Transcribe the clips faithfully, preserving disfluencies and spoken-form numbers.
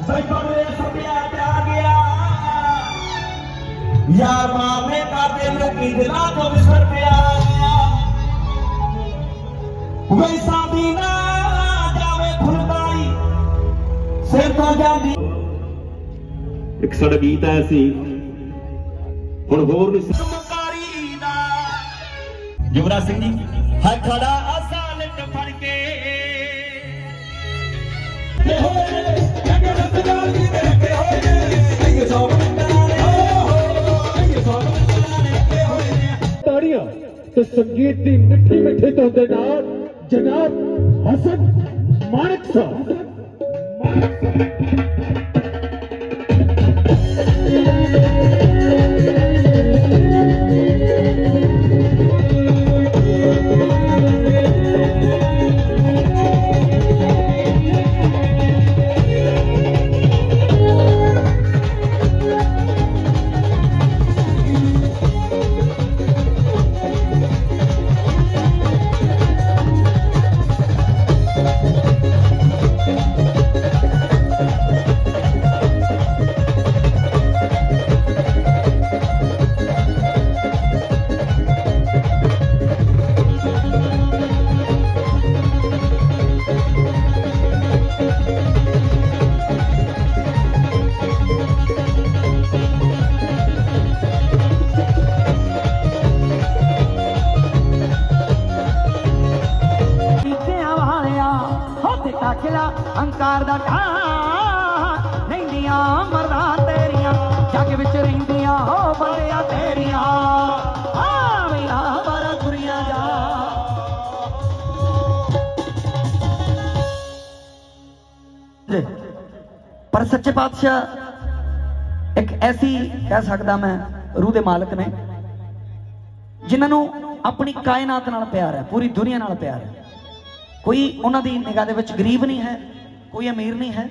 यार मामले का दिल की दिला को बिसर गया वैसा भी ना जावे खुलदाई सिर तो जाती एक साडा गीत आया सी हुण होर नहीं युवराज सिंह जी है खड़ा आसान फड़ के तो संगीत की मिठी मिठी तो दे नाल जनाब हसन मानक साहब अंकार दा नैंदियां मरदा तेरियां जग विच रहिंदियां हो बंदियां तेरियां आवियां बारा दुनिया जा पर सच्चे पातशाह एक ऐसी कह सकदा मैं रूह दे मालक ने जिन्हां नूं अपनी कायनात नाल प्यार है, पूरी दुनिया नाल प्यार है। कोई उन्हां दी निगाह दे विच गरीब नहीं है, कोई अमीर नहीं है,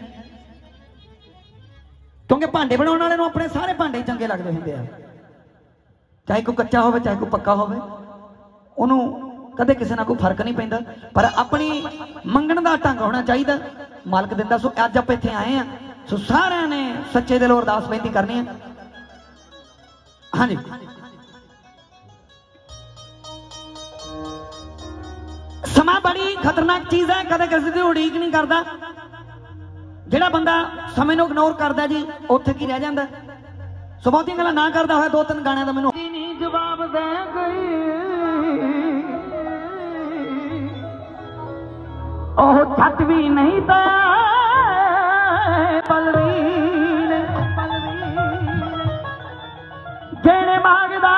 क्योंकि भांडे बनाने वाले नूं अपने सारे भांडे चंगे लगते होंदे आ, चाहे कोई कच्चा होवे चाहे कोई पक्का होवे, उन्हों कदे किसी ना कोई फर्क नहीं पैंदा। पर अपनी मंगण दा ढंग होना चाहिए, मालक दिंदा। सो अज आप इत्थे आए हैं, सो सारे ने सच्चे दिलों अरदास बेनती करनी है। हाँ जी, समा बड़ी खतरनाक चीज है, कदे किसी की उड़ीक नहीं करता। जिहड़ा बंदा समय नूं इग्नोर करदा जी उत्थे की रह जांदा। सो बहुतियां गल्लां ना करदा होया दो तीन गाणियां दा मैनूं जवाब दे गई ओह छट भी नहीं ता पलवीन जेने मांगदा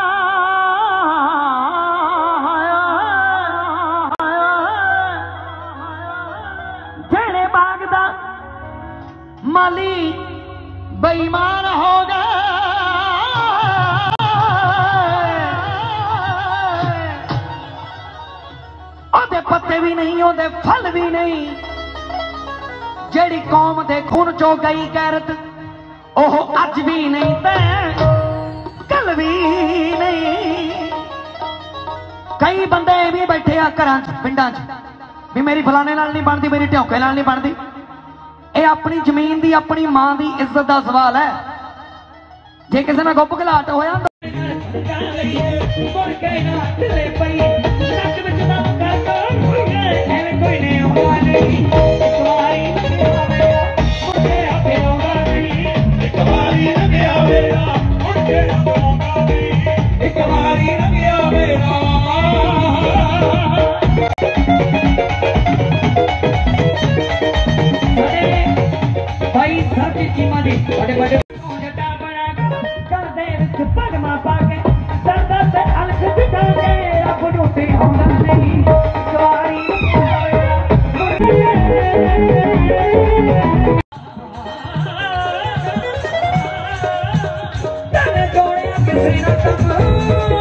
माली बेईमान हो गए, ओदे पत्ते भी नहीं ओदे फल भी नहीं। जेड़ी कौम दे खून चो गई गैरत ओह अज भी नहीं ते कल भी नहीं। कई बंदे भी बैठे आ घरां च पिंडां च भी मेरी फलाने नाल नहीं बनती, मेरी ढौके नाल नहीं बनती। ये अपनी जमीन दी अपनी मां दी इज्जत का सवाल है। जे किसी ने गुप घलाट होया Sri Lanka.